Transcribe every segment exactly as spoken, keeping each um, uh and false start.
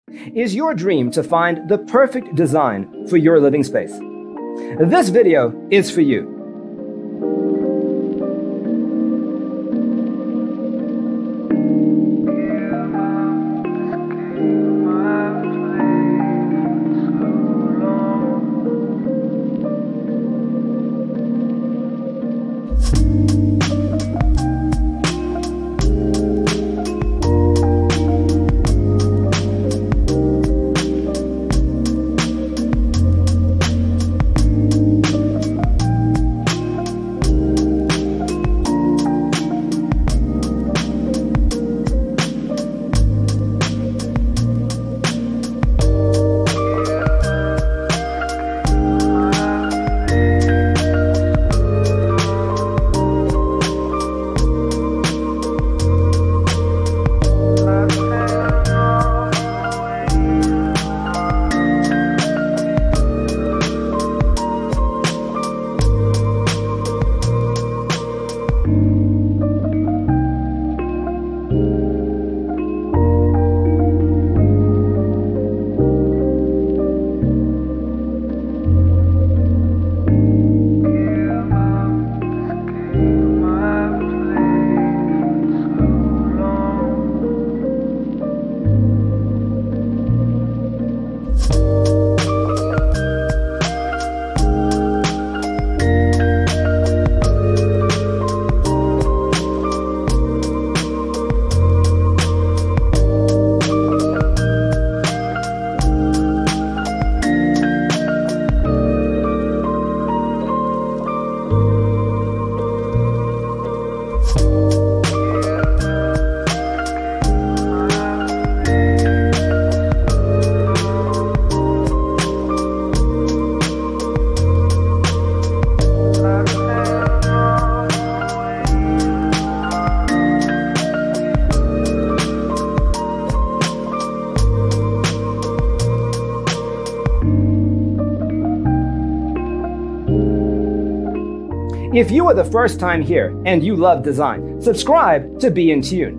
Is your dream to find the perfect design for your living space? This video is for you. If you are the first time here and you love design, subscribe to be in tune.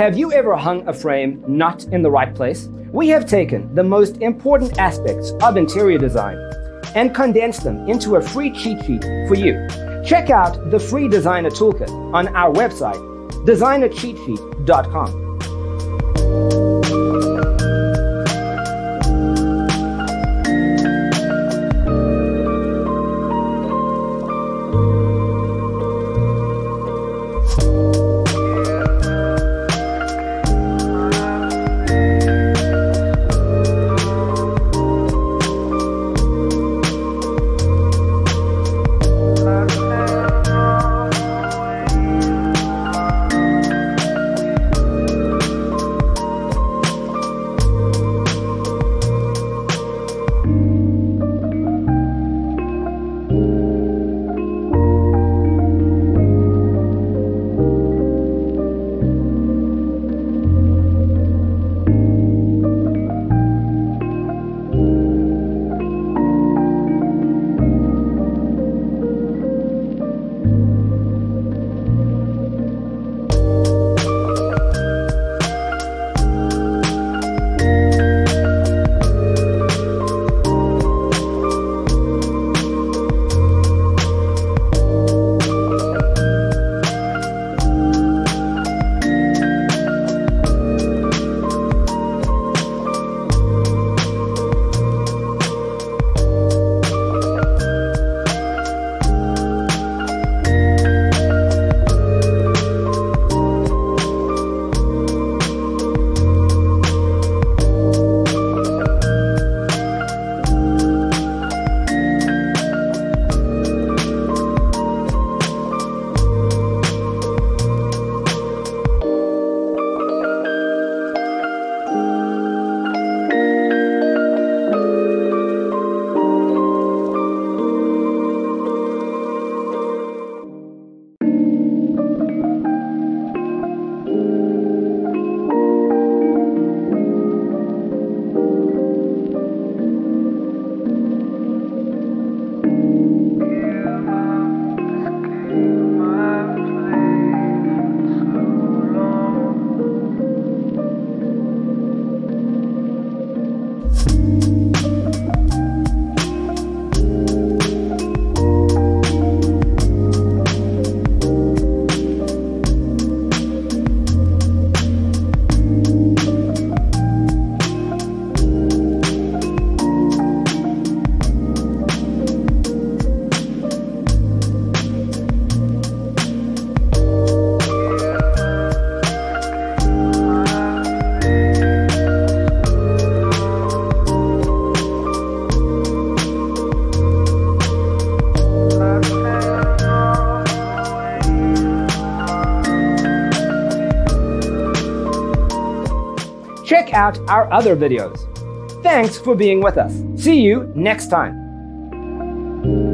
Have you ever hung a frame not in the right place? We have taken the most important aspects of interior design and condensed them into a free cheat sheet for you. Check out the free designer toolkit on our website, designer cheat sheet dot com. Check out our other videos. Thanks for being with us. See you next time.